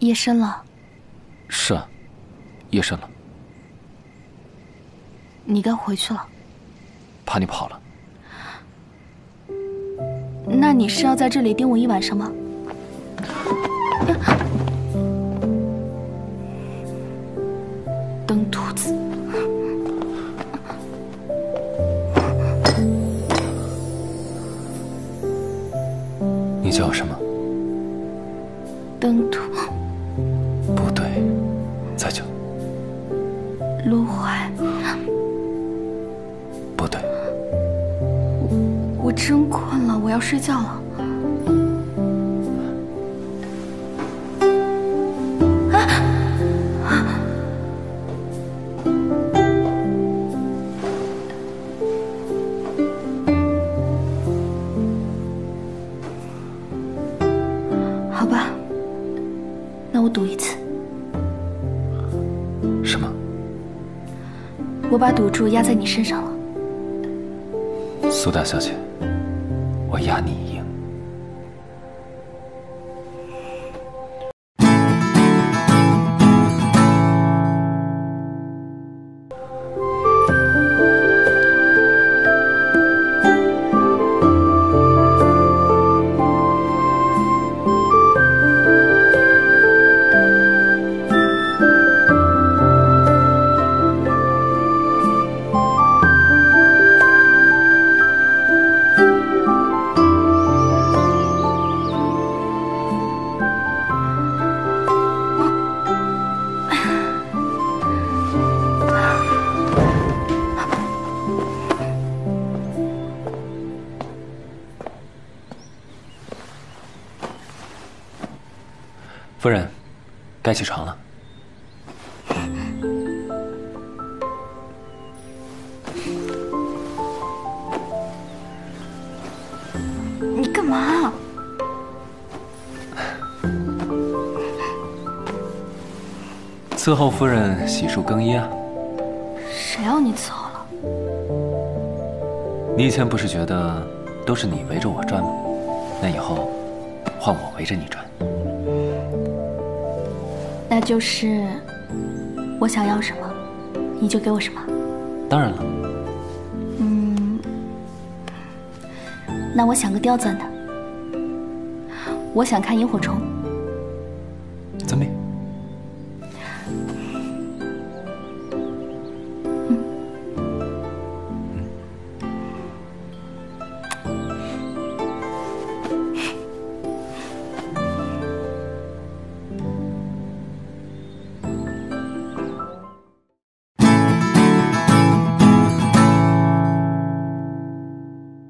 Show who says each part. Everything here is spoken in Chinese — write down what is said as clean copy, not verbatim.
Speaker 1: 夜深了。
Speaker 2: 是啊，夜深了。
Speaker 1: 你该回去了。
Speaker 2: 怕你跑了。
Speaker 1: 那你是要在这里盯我一晚上吗？登徒子。
Speaker 2: 你叫什么？
Speaker 1: 登徒。
Speaker 2: 不对，再叫。
Speaker 1: 陆怀。
Speaker 2: 不对。
Speaker 1: 我真困了，我要睡觉了。好吧，那我赌一次。
Speaker 2: 什么？
Speaker 1: 我把赌注压在你身上了。
Speaker 2: 苏大小姐，我压你赢。夫人，该起床了。
Speaker 1: 你干嘛？
Speaker 2: 伺候夫人洗漱更衣啊。
Speaker 1: 谁要你伺候了？
Speaker 2: 你以前不是觉得都是你围着我转吗？那以后换我围着你转。
Speaker 1: 那就是我想要什么，你就给我什么。
Speaker 2: 当然了。
Speaker 1: 那我想个刁钻的。我想看萤火虫。